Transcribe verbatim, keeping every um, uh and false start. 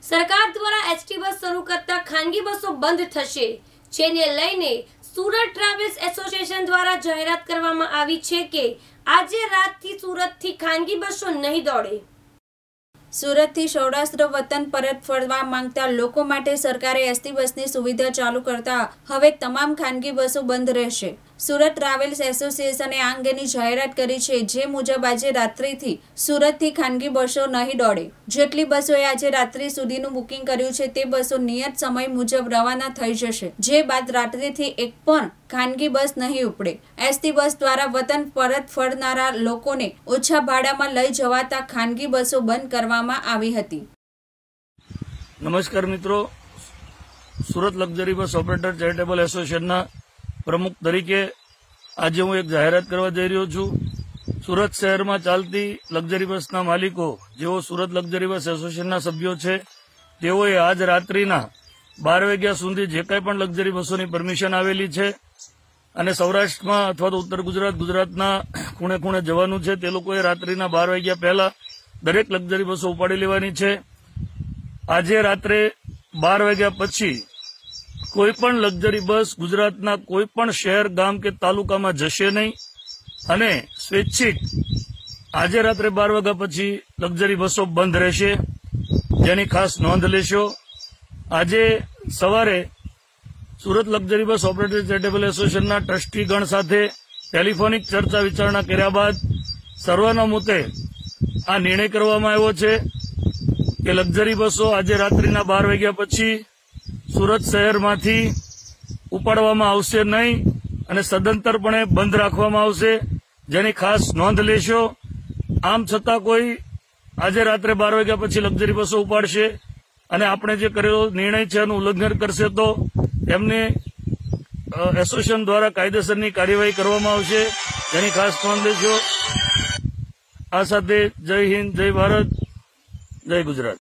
સરકાર દ્વારા ST bus શરૂ કરતા ખાનગી બસો બંધ થશે, જેને લઈને સુરત ટ્રાવેલ્સ એસોસિએશન દ્વારા જાહેરાત કરવામાં આવી છે કે આજે રાતથી સુરતથી ખાનગી બસો નહીં દોડે। સુરતથી સૌરાષ્ટ્ર વતન પરત ફરવા માંગતા લોકો માટે સરકારે એસટી બસની સુવિધા ચાલુ કરતા હવે તમામ ખાનગી બસો બંધ રહેશે। સુરત ટ્રાવેલ્સ એસોસિએશને આ અંગેની જાહેરાત કરી છે, જે મુજબ આજે રાત્રિથી સુરતથી ખાનગી બસો નહીં દોડે। જેટલી બસોએ આજે રાત્રિ સુધીનું બુકિંગ કર્યું છે તે બસો નિયત સમય મુજબ રવાના થઈ જશે, જે બાદ રાત્રિથી એક પણ ખાનગી બસ નહીં ઉપડે। એસટી બસ દ્વારા વતન પરત ફરનારા લોકોને ઓછા ભાડામાં લઈ જવાતા ખાનગી બસો બંધ કરવામાં આવી હતી। નમસ્કાર મિત્રો, Surat luxury bus operator charitable એસોસિએશનના પ્રમુખ તરીકે આજે હું એક જાહેરાત કરવા જઈ રહ્યો છું। સુરત શહેરમાં ચાલતી લક્ઝરી બસના માલિકો જેઓ સુરત લક્ઝરી બસ એસોસિએશનના સભ્યો છે, તેઓએ આજ રાત્રિના બાર વાગ્યા સુધી જે કંઈ પણ લક્ઝરી બસોની પરમિશન આવેલી છે અને સૌરાષ્ટ્રમાં અથવા તો ઉત્તર ગુજરાત ગુજરાતના ખૂણે ખૂણે જવાનું છે, તે લોકોએ રાત્રિના બાર વાગ્યા પહેલા દરેક લક્ઝરી બસો ઉપાડી લેવાની છે। આજે રાત્રે બાર વાગ્યા પછી કોઈ પણ લક્ઝરી બસ ગુજરાતના કોઈ પણ શહેર, ગામ કે તાલુકામાં જશે નહીં અને સ્વૈચ્છિક આજે રાત્રે બાર વાગ્યા પછી લક્ઝરી બસો બંધ રહેશે, જેની ખાસ નોંધ લેશો। આજે સવારે Surat luxury bus operator charitable એસોસિએશનના ટ્રસ્ટીગણ સાથે ટેલિફોનિક ચર્ચા વિચારણા કર્યા બાદ સર્વાનુમતે આ નિર્ણય કરવામાં આવ્યો છે કે લક્ઝરી બસો આજે રાત્રિના બાર વાગ્યા પછી સુરત શહેરમાંથી ઉપાડવામાં આવશે નહીં અને સદંતરપણે બંધ રાખવામાં આવશે, જેની ખાસ નોંધ લેશો। આમ છતાં કોઈ આજે રાત્રે બાર વાગ્યા પછી લક્ઝરી બસો ઉપાડશે અને આપણે જે કરેલો નિર્ણય છે એનું ઉલ્લંઘન કરશે તો એમને એસોસિએશન દ્વારા કાયદેસરની કાર્યવાહી કરવામાં આવશે, જેની ખાસ નોંધ લેશો। આ સાથે જય હિન્દ, જય ભારત, જય ગુજરાત।